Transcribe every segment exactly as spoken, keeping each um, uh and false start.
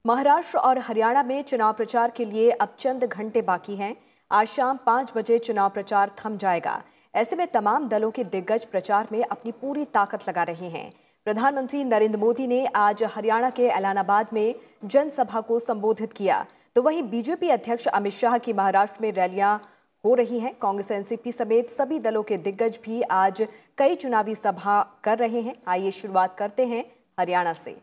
महाराष्ट्र और हरियाणा में चुनाव प्रचार के लिए अब चंद घंटे बाकी हैं। आज शाम पाँच बजे चुनाव प्रचार थम जाएगा। ऐसे में तमाम दलों के दिग्गज प्रचार में अपनी पूरी ताकत लगा रहे हैं। प्रधानमंत्री नरेंद्र मोदी ने आज हरियाणा के ऐलानाबाद में जनसभा को संबोधित किया, तो वहीं बीजेपी अध्यक्ष अमित शाह की महाराष्ट्र में रैलियां हो रही हैं। कांग्रेस, एनसीपी समेत सभी दलों के दिग्गज भी आज कई चुनावी सभा कर रहे हैं। आइए शुरुआत करते हैं हरियाणा से।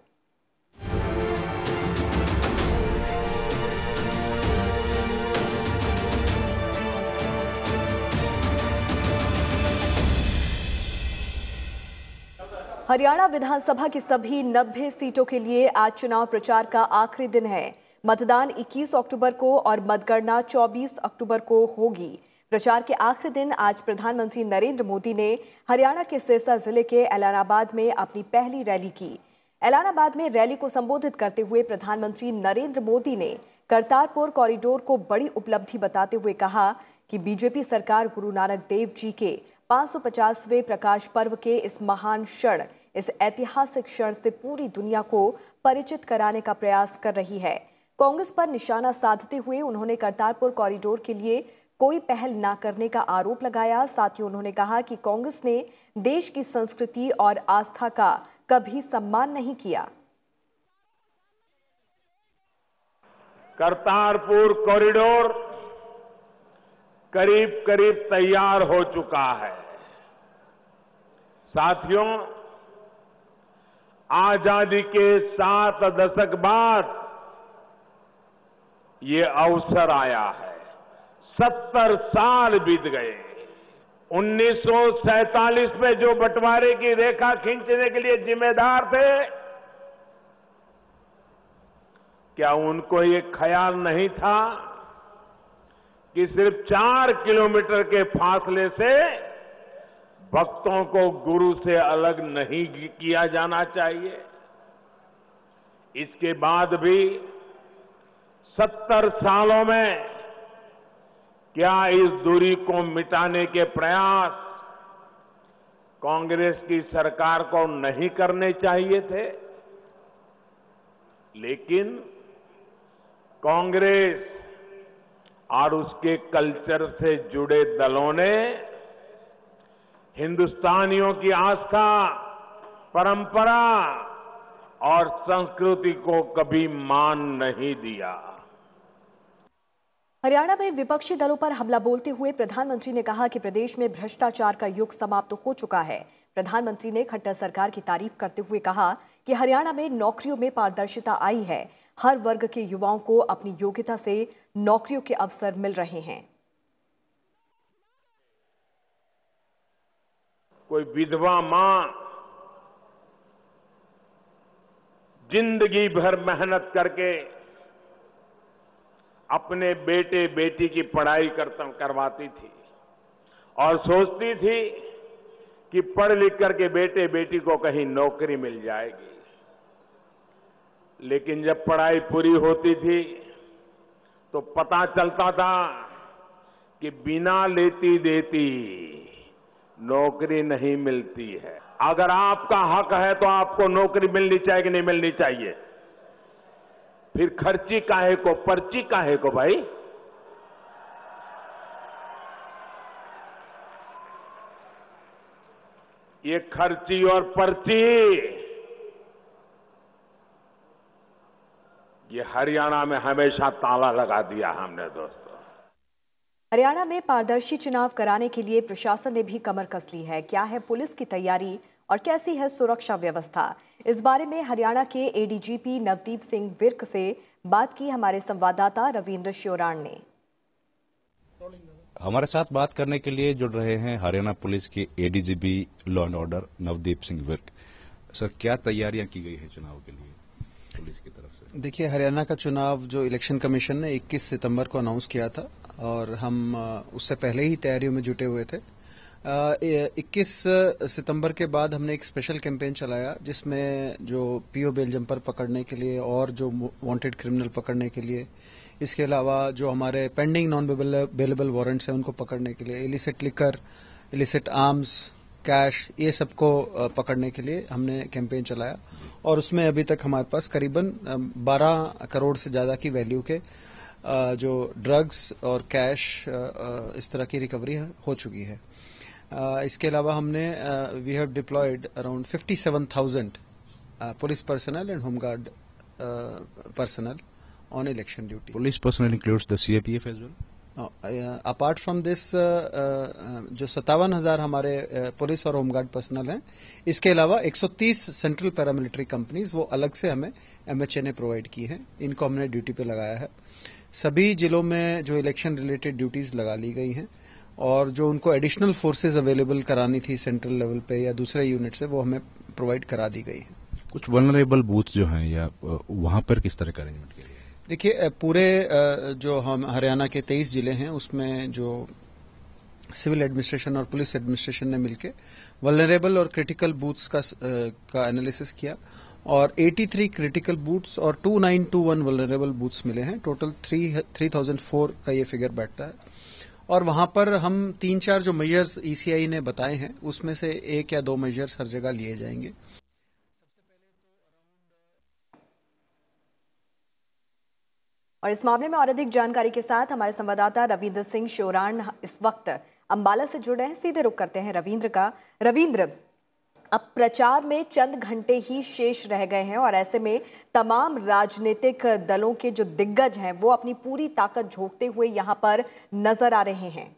हरियाणा विधानसभा की सभी नब्बे सीटों के लिए आज चुनाव प्रचार का आखिरी दिन है। मतदान इक्कीस अक्टूबर को और मतगणना चौबीस अक्टूबर को होगी। प्रचार के आखिरी दिन आज प्रधानमंत्री नरेंद्र मोदी ने हरियाणा के सिरसा जिले के ऐलानाबाद में अपनी पहली रैली की। ऐलानाबाद में रैली को संबोधित करते हुए प्रधानमंत्री नरेंद्र मोदी ने करतारपुर कॉरिडोर को बड़ी उपलब्धि बताते हुए कहा कि बीजेपी सरकार गुरु नानक देव जी के पाँच सौ पचासवें प्रकाश पर्व के इस महान क्षण, इस ऐतिहासिक क्षण से पूरी दुनिया को परिचित कराने का प्रयास कर रही है। कांग्रेस पर निशाना साधते हुए उन्होंने करतारपुर कॉरिडोर के लिए कोई पहल न करने का आरोप लगाया। साथ ही उन्होंने कहा कि कांग्रेस ने देश की संस्कृति और आस्था का कभी सम्मान नहीं किया। करतारपुर कॉरिडोर करीब करीब तैयार हो चुका है। साथियों, आजादी के सात दशक बाद ये अवसर आया है। सत्तर साल बीत गए। उन्नीस सौ सैंतालीस में जो बंटवारे की रेखा खींचने के लिए जिम्मेदार थे, क्या उनको ये ख्याल नहीं था कि सिर्फ चार किलोमीटर के फासले से भक्तों को गुरु से अलग नहीं किया जाना चाहिए? इसके बाद भी सत्तर सालों में क्या इस दूरी को मिटाने के प्रयास कांग्रेस की सरकार को नहीं करने चाहिए थे? लेकिन कांग्रेस और उसके कल्चर से जुड़े दलों ने हिंदुस्तानियों की आस्था, परंपरा और संस्कृति को कभी मान नहीं दिया। हरियाणा में विपक्षी दलों पर हमला बोलते हुए प्रधानमंत्री ने कहा कि प्रदेश में भ्रष्टाचार का युग समाप्त हो चुका है। प्रधानमंत्री ने खट्टर सरकार की तारीफ करते हुए कहा कि हरियाणा में नौकरियों में पारदर्शिता आई है। हर वर्ग के युवाओं को अपनी योग्यता से नौकरियों के अवसर मिल रहे हैं। कोई विधवा मां जिंदगी भर मेहनत करके अपने बेटे बेटी की पढ़ाई करता करवाती थी और सोचती थी कि पढ़ लिख करके बेटे बेटी को कहीं नौकरी मिल जाएगी। लेकिन जब पढ़ाई पूरी होती थी तो पता चलता था कि बिना लेती देती नौकरी नहीं मिलती है। अगर आपका हक है तो आपको नौकरी मिलनी चाहिए कि नहीं मिलनी चाहिए? फिर खर्ची काहे को, पर्ची काहे को भाई? ये खर्ची और पर्ची ये हरियाणा में हमेशा ताला लगा दिया हमने। दोस्तों, हरियाणा में पारदर्शी चुनाव कराने के लिए प्रशासन ने भी कमर कस ली है। क्या है पुलिस की तैयारी और कैसी है सुरक्षा व्यवस्था? इस बारे में हरियाणा के एडीजीपी नवदीप सिंह विर्क से बात की हमारे संवाददाता रविंद्र श्योराण ने। हमारे साथ बात करने के लिए जुड़ रहे हैं हरियाणा पुलिस के ADGP law and order Navdeep Singh Virk. Sir, क्या तैयारियां की गई है चुनाव के लिए पुलिस की तरफ से? देखिए, हरियाणा का चुनाव जो इलेक्शन कमीशन ने इक्कीस सितंबर को अनाउंस किया था और हम उससे पहले ही तैयारियों में जुटे हुए थे। इक्कीस सितंबर के बाद हमने एक स्पेशल कैंपेन चलाया जिसमें जो पीओ बेल जंपर पकड़ने के लिए और जो वांटेड क्रिमिनल पकड़ने के लिए, इसके अलावा जो हमारे पेंडिंग नॉन बेलेबल वारंट्स हैं उनको पकड़ने के लिए, illicit liquor, illicit arms, cash, ये सबको पकड़ने के लिए हमने कैंपेन चलाया और उसमें अभी तक हमारे पास करीबन बारह करोड़ से ज्यादा की वैल्यू के जो ड्रग्स और कैश इस तरह की रिकवरी हो चुकी है। इसके अलावा हमने we have deployed around fifty seven thousand police personnel and home guard personnel on election duty. Police personnel includes the C A P F as well? Uh, uh, apart from this, uh, uh, जो सत्तावन हजार हमारे police और home guard personal हैं, इसके अलावा एक सौ तीस सेंट्रल पैरामिलिट्री कंपनीज वो अलग से हमें एम एच ए ने प्रोवाइड की हैं, इनको हमने ड्यूटी पे लगाया है। सभी जिलों में जो इलेक्शन रिलेटेड ड्यूटीज लगा ली गई हैं और जो उनको एडिशनल फोर्सेज अवेलेबल करानी थी सेंट्रल लेवल पे या दूसरे यूनिट से, वो हमें प्रोवाइड करा दी गई है। कुछ वल्नरेबल बूथ जो हैं या वहां पर किस तरह का अरेंजमेंट किया गया? देखिए, पूरे जो हम हरियाणा के तेईस जिले हैं उसमें जो सिविल एडमिनिस्ट्रेशन और पुलिस एडमिनिस्ट्रेशन ने मिलकर वल्नरेबल और क्रिटिकल बूथ्स का का एनालिसिस किया और तिरासी क्रिटिकल बूथ्स और two nine two one vulnerable booths मिले हैं। टोटल थ्री थाउजेंड फोर का ये फिगर बैठता है और वहां पर हम तीन चार जो मेजर्स ई सी आई ने बताए हैं उसमें से एक या दो मेजर्स हर जगह लिए जाएंगे। और इस मामले में और अधिक जानकारी के साथ हमारे संवाददाता रविंद्र सिंह शोरान इस वक्त अंबाला से जुड़े हैं। सीधे रुख करते हैं रविंद्र का। रविंद्र, अब प्रचार में चंद घंटे ही शेष रह गए हैं और ऐसे में तमाम राजनीतिक दलों के जो दिग्गज हैं वो अपनी पूरी ताकत झोंकते हुए यहां पर नजर आ रहे हैं।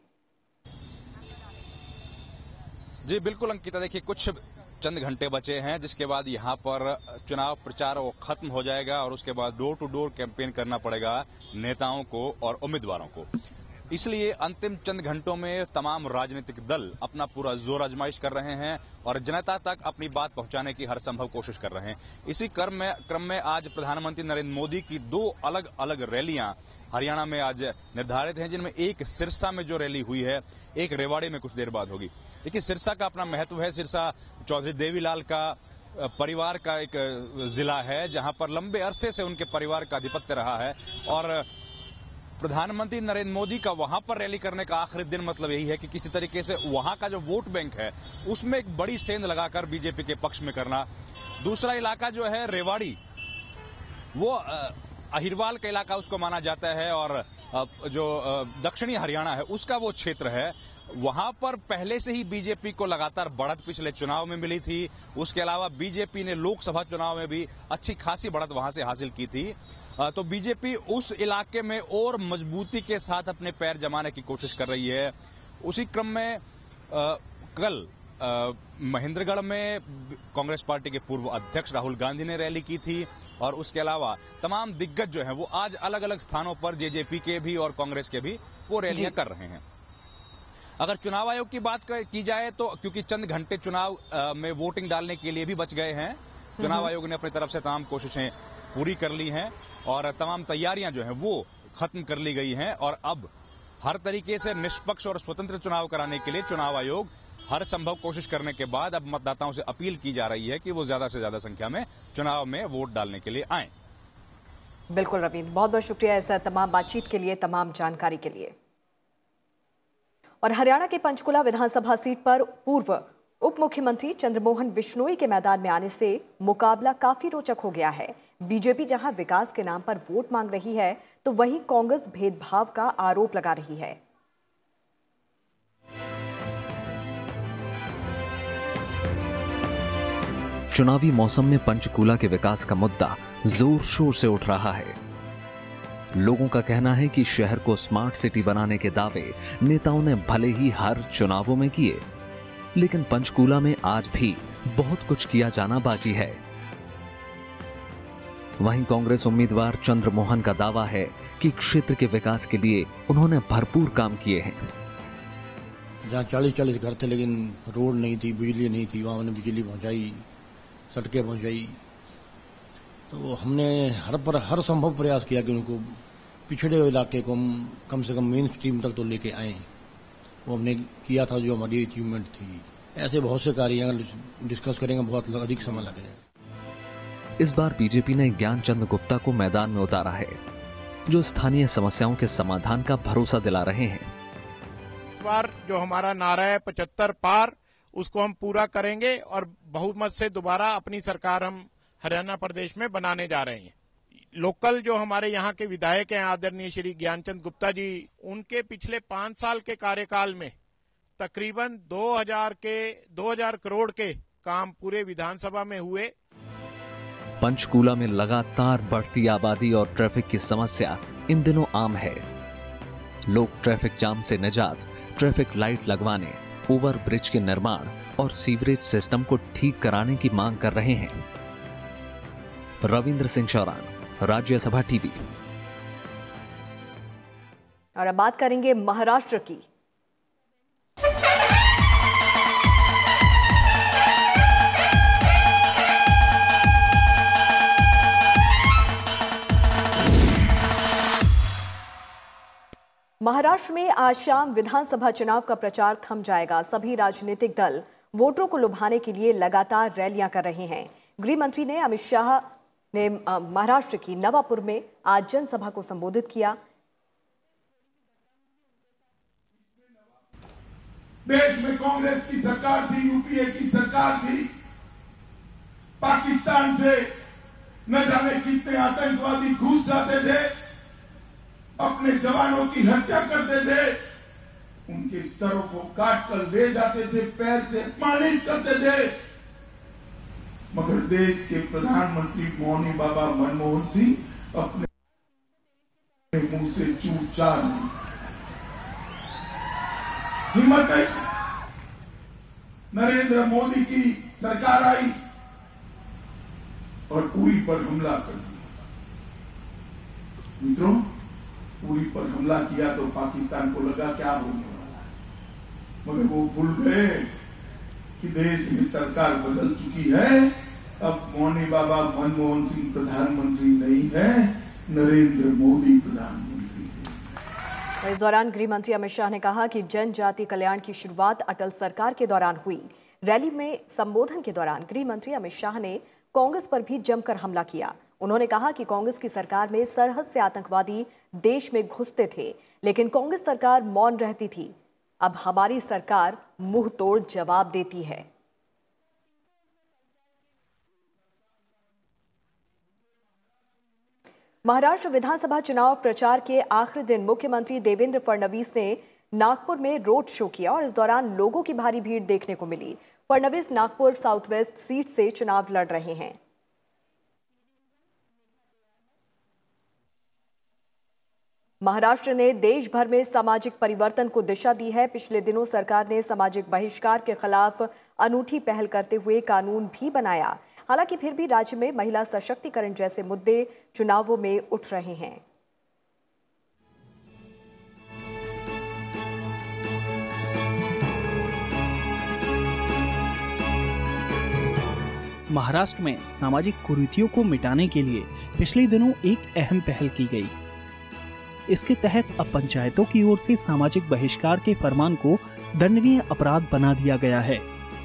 जी बिल्कुल अंकिता, देखिए कुछ चंद घंटे बचे हैं जिसके बाद यहां पर चुनाव प्रचार वो खत्म हो जाएगा और उसके बाद डोर टू डोर कैंपेन करना पड़ेगा नेताओं को और उम्मीदवारों को। इसलिए अंतिम चंद घंटों में तमाम राजनीतिक दल अपना पूरा जोर आजमाइश कर रहे हैं और जनता तक अपनी बात पहुंचाने की हर संभव कोशिश कर रहे हैं। इसी क्रम में क्रम में आज प्रधानमंत्री नरेंद्र मोदी की दो अलग अलग रैलियां हरियाणा में आज निर्धारित हैं, जिनमें एक सिरसा में जो रैली हुई है, एक रेवाड़ी में कुछ देर बाद होगी। देखिए, सिरसा का अपना महत्व है। सिरसा चौधरी देवीलाल का परिवार का एक जिला है जहां पर लंबे अरसे से उनके परिवार का आधिपत्य रहा है और प्रधानमंत्री नरेंद्र मोदी का वहां पर रैली करने का आखिरी दिन मतलब यही है कि किसी तरीके से वहां का जो वोट बैंक है उसमें एक बड़ी सेंध लगाकर बीजेपी के पक्ष में करना। दूसरा इलाका जो है रेवाड़ी, वो अहिरवाल का इलाका उसको माना जाता है और जो दक्षिणी हरियाणा है उसका वो क्षेत्र है। वहां पर पहले से ही बीजेपी को लगातार बढ़त पिछले चुनाव में मिली थी। उसके अलावा बीजेपी ने लोकसभा चुनाव में भी अच्छी खासी बढ़त वहां से हासिल की थी। तो बीजेपी उस इलाके में और मजबूती के साथ अपने पैर जमाने की कोशिश कर रही है। उसी क्रम में आ, कल आ, महेंद्रगढ़ में कांग्रेस पार्टी के पूर्व अध्यक्ष राहुल गांधी ने रैली की थी और उसके अलावा तमाम दिग्गज जो हैं वो आज अलग अलग स्थानों पर जेजेपी के भी और कांग्रेस के भी वो रैलियां कर रहे हैं। अगर चुनाव आयोग की बात की जाए तो क्योंकि चंद घंटे चुनाव में वोटिंग डालने के लिए भी बच गए हैं, चुनाव आयोग ने अपनी तरफ से तमाम कोशिशें पूरी कर ली हैं और तमाम तैयारियां जो हैं वो खत्म कर ली गई हैं और अब हर तरीके से निष्पक्ष और स्वतंत्र चुनाव कराने के लिए चुनाव आयोग हर संभव कोशिश करने के बाद अब मतदाताओं से अपील की जा रही है कि वो ज्यादा से ज्यादा संख्या में चुनाव में वोट डालने के लिए आएं। बिल्कुल रविंद्र, बहुत बहुत शुक्रिया इस तमाम बातचीत के लिए, तमाम जानकारी के लिए। और हरियाणा के पंचकुला विधानसभा सीट पर पूर्व उप मुख्यमंत्री चंद्रमोहन बिश्नोई के मैदान में आने से मुकाबला काफी रोचक हो गया है। बीजेपी जहां विकास के नाम पर वोट मांग रही है तो वहीं कांग्रेस भेदभाव का आरोप लगा रही है। चुनावी मौसम में पंचकूला के विकास का मुद्दा जोर शोर से उठ रहा है। लोगों का कहना है कि शहर को स्मार्ट सिटी बनाने के दावे नेताओं ने भले ही हर चुनावों में किए, लेकिन पंचकूला में आज भी बहुत कुछ किया जाना बाकी है। वहीं कांग्रेस उम्मीदवार चंद्रमोहन का दावा है कि क्षेत्र के विकास के लिए उन्होंने भरपूर काम किए हैं। जहां चालीस चालीस घर थे लेकिन रोड नहीं थी, बिजली नहीं थी, वहां हमने बिजली पहुंचाई, सड़कें पहुंचाई। तो हमने हर पर हर संभव प्रयास किया कि उनको पिछड़े हुए इलाके को हम कम से कम मेन स्ट्रीम तक तो लेके आए। वो हमने किया था जो हमारी अचीवमेंट थी। ऐसे बहुत से कार्य डिस्कस करेंगे, बहुत अधिक समय लगेगा। इस बार बीजेपी ने ज्ञानचंद गुप्ता को मैदान में उतारा है, जो स्थानीय समस्याओं के समाधान का भरोसा दिला रहे हैं। इस बार जो हमारा नारा है पचहत्तर पार, उसको हम पूरा करेंगे और बहुमत से दोबारा अपनी सरकार हम हरियाणा प्रदेश में बनाने जा रहे हैं। लोकल जो हमारे यहाँ के विधायक हैं आदरणीय श्री ज्ञानचंद गुप्ता जी, उनके पिछले पांच साल के कार्यकाल में तकरीबन दो हज़ार के दो हज़ार करोड़ के काम पूरे विधानसभा में हुए। पंचकूला में लगातार बढ़ती आबादी और ट्रैफिक की समस्या इन दिनों आम है। लोग ट्रैफिक जाम से निजात, ट्रैफिक लाइट लगवाने, ओवर ब्रिज के निर्माण और सीवरेज सिस्टम को ठीक कराने की मांग कर रहे हैं। रविंद्र सिंह चौरान, राज्य सभा टीवी। और अब बात करेंगे महाराष्ट्र की। महाराष्ट्र में आज शाम विधानसभा चुनाव का प्रचार थम जाएगा। सभी राजनीतिक दल वोटरों को लुभाने के लिए लगातार रैलियां कर रहे हैं। गृह मंत्री ने अमित शाह ने महाराष्ट्र की नवापुर में आज जनसभा को संबोधित किया। देश में कांग्रेस की सरकार थी, यूपीए की सरकार थी, पाकिस्तान से न जाने कितने आतंकवादी घुस जाते थे, अपने जवानों की हत्या करते थे, उनके सरों को काट कर ले जाते थे, पैर से अपमानित करते थे। मगर देश के प्रधानमंत्री मौनी बाबा मनमोहन सिंह अपने मुंह से चूर चार नहीं, हिम्मत आई। नरेंद्र मोदी की सरकार आई और उरी पर हमला कर दिया। मित्रों, उरी पर हमला किया तो पाकिस्तान को लगा क्या होने वाला है, मगर वो भूल गए कि देश में सरकार बदल चुकी है। अब मौनी बाबा मनमोहन सिंह प्रधानमंत्री नहीं है, नरेंद्र मोदी प्रधानमंत्री है। इस दौरान गृह मंत्री अमित शाह ने कहा कि जनजाति कल्याण की शुरुआत अटल सरकार के दौरान हुई। रैली में संबोधन के दौरान गृह मंत्री अमित शाह ने कांग्रेस पर भी जमकर हमला किया। उन्होंने कहा कि कांग्रेस की सरकार में सरहद से आतंकवादी देश में घुसते थे, लेकिन कांग्रेस सरकार मौन रहती थी। अब हमारी सरकार मुंह तोड़ जवाब देती है। महाराष्ट्र विधानसभा चुनाव प्रचार के आखिरी दिन मुख्यमंत्री देवेंद्र फडणवीस ने नागपुर में रोड शो किया और इस दौरान लोगों की भारी भीड़ देखने को मिली। Fadnavis Nagpur south west seat से चुनाव लड़ रहे हैं। महाराष्ट्र ने देश भर में सामाजिक परिवर्तन को दिशा दी है। पिछले दिनों सरकार ने सामाजिक बहिष्कार के खिलाफ अनूठी पहल करते हुए कानून भी बनाया। हालांकि फिर भी राज्य में महिला सशक्तिकरण जैसे मुद्दे चुनावों में उठ रहे हैं। महाराष्ट्र में सामाजिक कुरीतियों को मिटाने के लिए पिछले दिनों एक अहम पहल की गई। इसके तहत अब पंचायतों की ओर से सामाजिक बहिष्कार के फरमान को दंडनीय अपराध बना दिया गया है।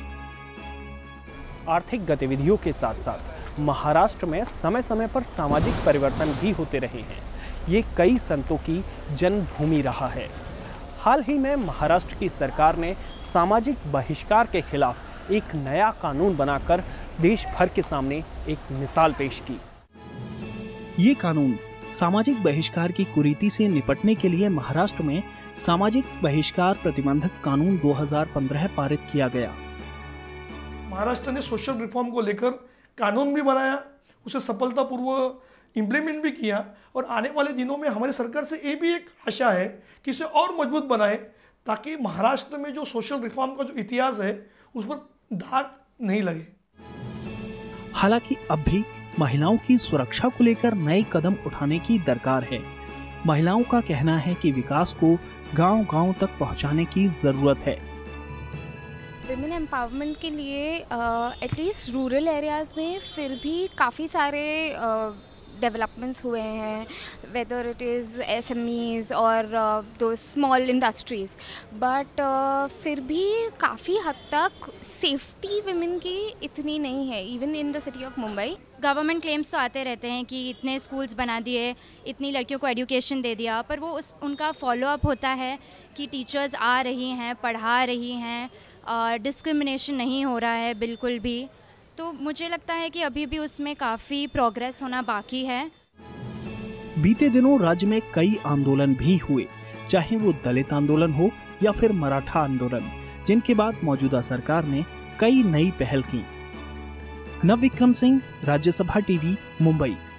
आर्थिक गतिविधियों के साथ साथ महाराष्ट्र में समय समय पर सामाजिक परिवर्तन भी होते रहे हैं। ये कई संतों की जन्मभूमि रहा है। हाल ही में महाराष्ट्र की सरकार ने सामाजिक बहिष्कार के खिलाफ एक नया कानून बनाकर देश भर के सामने एक मिसाल पेश की। ये कानून सामाजिक बहिष्कार की कुरीति से निपटने के लिए महाराष्ट्र में सामाजिक बहिष्कार प्रतिबंधक कानून दो हज़ार पंद्रह पारित किया गया। महाराष्ट्र ने सोशल रिफॉर्म को लेकर कानून भी बनाया, उसे सफलतापूर्वक इम्प्लीमेंट भी किया और आने वाले दिनों में हमारी सरकार से ये भी एक आशा है कि इसे और मजबूत बनाए, ताकि महाराष्ट्र में जो सोशल रिफॉर्म का जो इतिहास है उस पर दाग नहीं लगे। हालांकि अब भी महिलाओं की सुरक्षा को लेकर नए कदम उठाने की दरकार है। महिलाओं का कहना है कि विकास को गांव-गांव तक पहुंचाने की जरूरत है। विमेन एम्पावरमेंट के लिए एटलीस्ट रूरल एरियाज में फिर भी काफ़ी सारे डेवलपमेंट्स हुए हैं, वेदर इट इज़ एसएमईज और दो स्मॉल इंडस्ट्रीज़, बट फिर भी काफ़ी हद तक सेफ्टी विमेन की इतनी नहीं है, even in the city of Mumbai. Government claims तो आते रहते हैं कि इतने स्कूल्स बना दिए, इतनी लड़कियों को एजुकेशन दे दिया, पर वो उस उनका फॉलोअप होता है कि टीचर्स आ रही हैं, पढ़ा रही हैं, डिस्क्रिमिनेशन नहीं हो रहा है बिल्कुल भी। तो मुझे लगता है कि अभी भी उसमें काफ़ी प्रोग्रेस होना बाकी है। बीते दिनों राज्य में कई आंदोलन भी हुए, चाहे वो दलित आंदोलन हो या फिर मराठा आंदोलन, जिनके बाद मौजूदा सरकार ने कई नई पहल की। नवविक्रम सिंह, राज्यसभा टीवी, मुंबई।